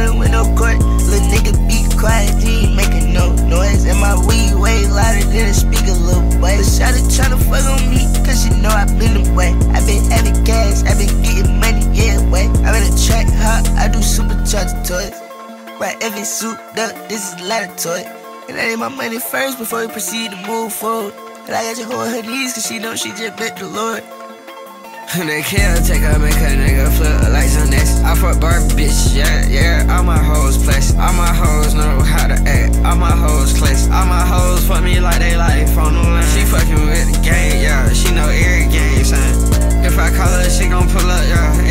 ballin' with no court. Little nigga be quiet, he ain't making no noise. And my weed way louder than a speaker, little boy. But shawty tryna fuck on me, cause she know I been away. I been having cash, I been getting money, yeah, way. I been a track hop, I do supercharged toys. Right, every souped up, this is laboratory. And I need my money first before we proceed to move forward. And I got you hold her knees, cause she know she just met the Lord. They kill, take her, make her nigga flip like some next. I fuck Barbie, bitch, yeah, yeah. All my hoes place, all my hoes know how to act. All my hoes class, all my hoes fuck me like they from the line. She fucking with the game, yeah. She know every game, son. If I call her, she gon' pull up, yeah.